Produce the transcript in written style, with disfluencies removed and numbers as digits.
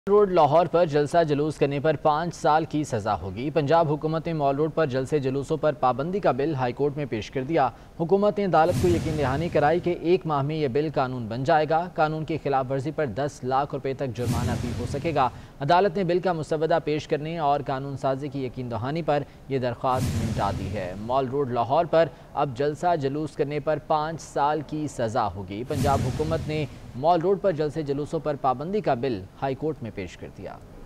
Road Lahore पर जलसा जुलूस करने पर 5 साल की सजा होगी। पंजाब हुकूमत ने मॉल रोड पर जलसे जुलूसों पर पाबंदी का बिल हाईकोर्ट में पेश कर दिया। हुकूमत ने अदालत को यकीन दहानी कराई कि 1 माह में यह बिल कानून बन जाएगा। कानून की खिलाफ वर्जी पर 10 लाख रुपए तक जुर्माना भी हो सकेगा। अदालत ने बिल का मुसवदा पेश करने और कानून साजी की यकीन दहानी पर यह दरख्वास्त निपटा दी है। मॉल रोड लाहौर पर अब जलसा जुलूस करने पर 5 साल की सजा होगी। पंजाब हुकूमत ने मॉल रोड पर जलसे जुलूसों पर पाबंदी का बिल हाईकोर्ट में पेश कर दिया।